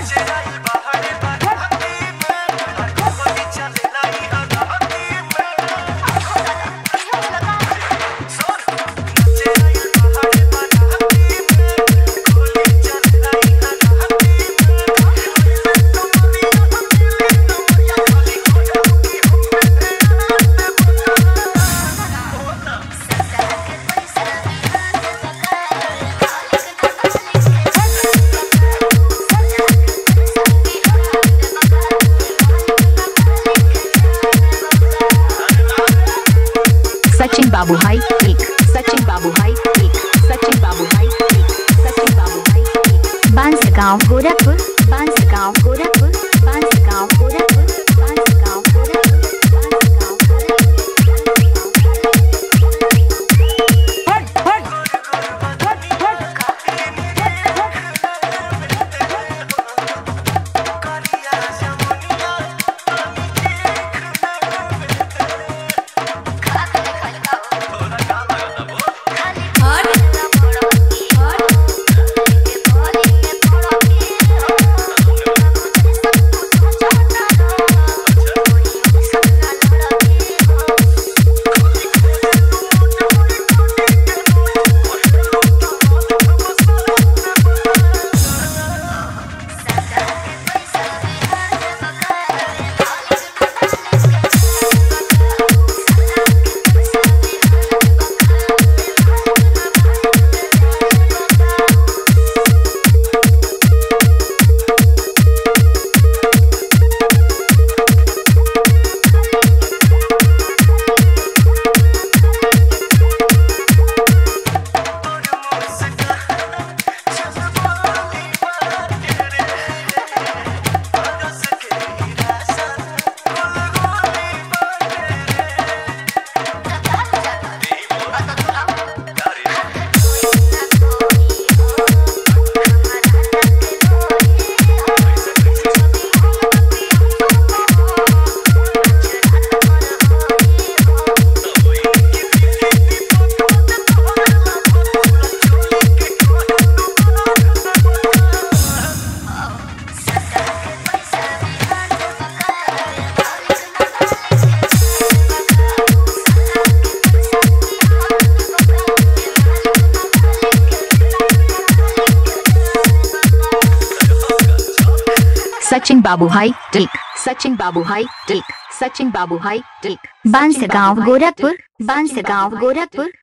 Babu high tech, Sachin Babu high tech, Sachin Babu high tech, Sachin Babu high tech. Bansgaon Gorakhpur, Bansgaon Gorakhpur, Bansgaon Gorakhpur, Bansgaon Gorakhpur, Bansgaon Sachin Babu high tech, Sachin Babu high tech, Sachin Babu high tech. Bansgaon Gorakhpur, Bansgaon Gorakhpur,